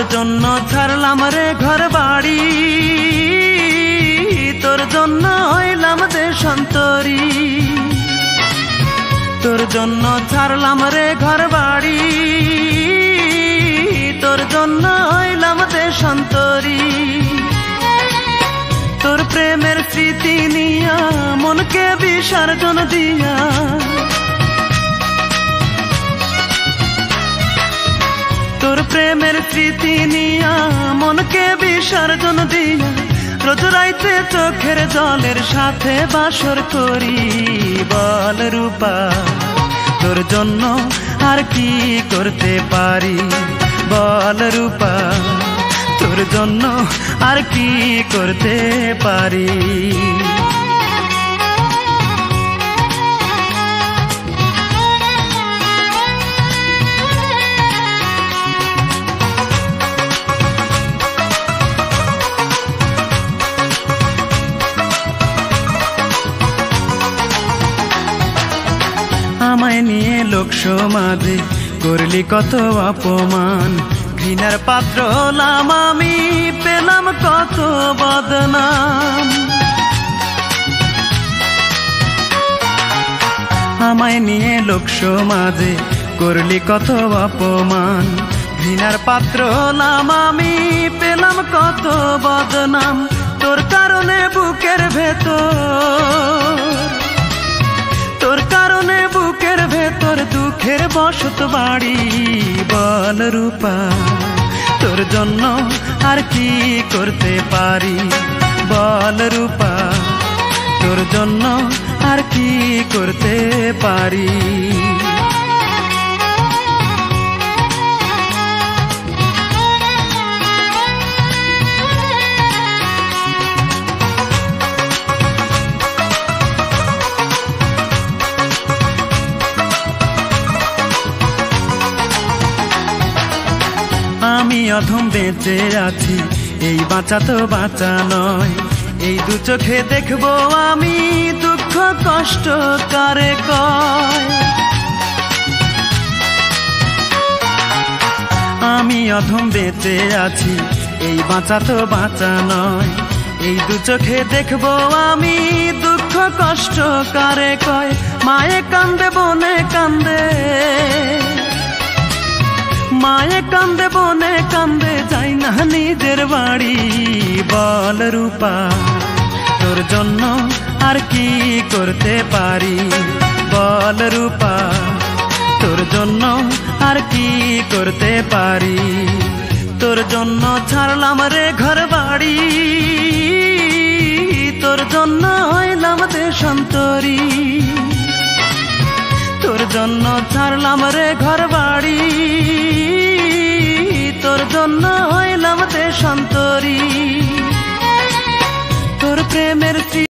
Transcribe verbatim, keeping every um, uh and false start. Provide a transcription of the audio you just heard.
জন্য ছাড়লাম রে ঘর বাড়ি, তোর জন্য হইলাম দেশান্তরী। তোর জন্য ছাড়লাম রে ঘর বাড়ি, তোর জন্য হইলাম দেশান্তরী। তোর প্রেমের স্মৃতি নিয়া মনকে বিসর্জন দিয়া, তোর প্রেমের স্মৃতি নিয়া মনকে বিসর্জন দিয়া, রোজ রাইতে চোখের জলের সাথে বাসর করি। বল রূপা তোর জন্য আর কি করতে পারি, বল রূপা তোর জন্য আর কি করতে পারি। আমায় নিয়ে লোক সমাজে করলি কত অপমান, ঘৃণার পাত্র হলাম আমি, পেলাম কত বদনাম। আমায় নিয়ে লোক সমাজে করলি কত অপমান, ঘৃণার পাত্র হলাম আমি, পেলাম কত বদনাম। তোর কারণে বুকের ভেতর, তোর কারণে বুকের ভেতর দুঃখের বসত বাড়ি। বল রূপা তোর জন্য আর কি করতে পারি, বল রূপা তোর জন্য আর কি করতে পারি। আমি অধম বেঁচে আছি, এই বাঁচা তো বাঁচা নয়, এই দু চোখে দেখবো আমি দুঃখ কষ্ট কারে কয়। আমি অধম বেঁচে আছি, এই বাঁচা তো বাঁচা নয়, এই দু চোখে দেখবো আমি দুঃখ কষ্ট কারে কয়। মায়ে কান্দে বনে কান্দে, মায়ে কান্দে বনে কান্দে, যাই না নিজের বাড়ি। বল রূপা তোর জন্য আর কি করতে পারি, বল রূপা তোর জন্য আর কি করতে পারি। তোর জন্য ছাড়লাম রে ঘর বাড়ি, তোর জন্য হইলাম দেশান্তরী। তোর জন্য ছাড়লাম রে ঘর বাড়ি, তোর জন্য হইলাম দেশান্তরী। তোর প্রেমের